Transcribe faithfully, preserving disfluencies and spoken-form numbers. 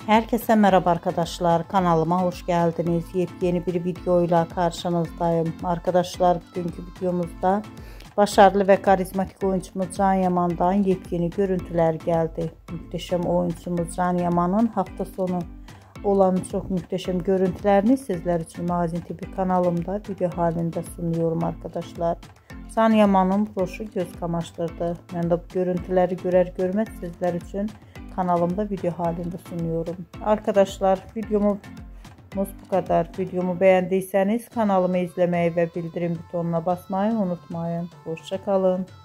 Herkese merhaba arkadaşlar, kanalıma hoş geldiniz. Yepyeni bir videoyla karşınızdayım. Arkadaşlar, bugünkü videomuzda başarılı ve karizmatik oyuncumuz Can Yaman'dan yepyeni görüntüler geldi. Muhteşem oyuncumuz Can Yaman'ın hafta sonu olan çok muhteşem görüntülerini sizler için Magazin T V kanalımda video halinde sunuyorum arkadaşlar. Can Yaman'ın broşu göz kamaştırdı. Ben de bu görüntüleri görer görmez sizler için kanalımda video halinde sunuyorum. Arkadaşlar, videomuz bu kadar. Videomu beğendiyseniz kanalımı izlemeyi ve bildirim butonuna basmayı unutmayın. Hoşça kalın.